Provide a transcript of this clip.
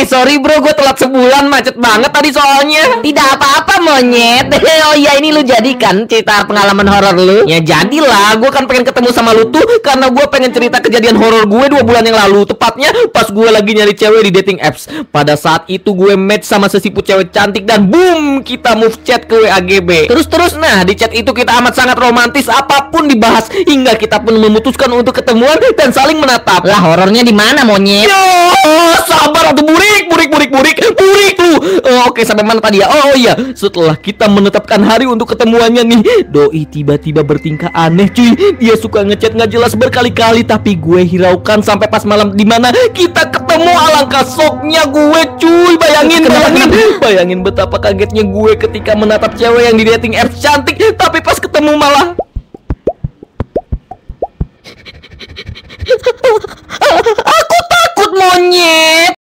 sorry bro, gue telat sebulan, macet banget tadi soalnya. Tidak apa-apa monyet. Oh iya, ini lu jadikan cerita pengalaman horor lu? Ya jadilah, gue kan pengen ketemu sama lu tuh karena gue pengen cerita kejadian horor gue 2 bulan yang lalu. Tepatnya pas gue lagi nyari cewek di dating apps. Pada saat itu gue match sama sesiput cewek cantik dan boom, kita move chat ke WAGB. Terus nah di chat itu kita amat sangat romantis, apapun dibahas hingga kita pun memutuskan untuk ketemuan dan saling menatap. Lah horornya di mana monyet? Yo, sabar atau burik lu. Oke, sampai mana tadi ya? Oh iya, setelah kita menetapkan hari untuk ketemuannya nih, doi tiba-tiba bertingkah aneh cuy. Dia suka ngechat nggak jelas berkali-kali, tapi gue hiraukan sampai pas malam dimana kita ketemu. Alangkah shocknya gue cuy. Bayangin betapa kagetnya gue ketika menatap cewek yang di dating apps cantik, tapi pas ketemu malah aku takut monyet.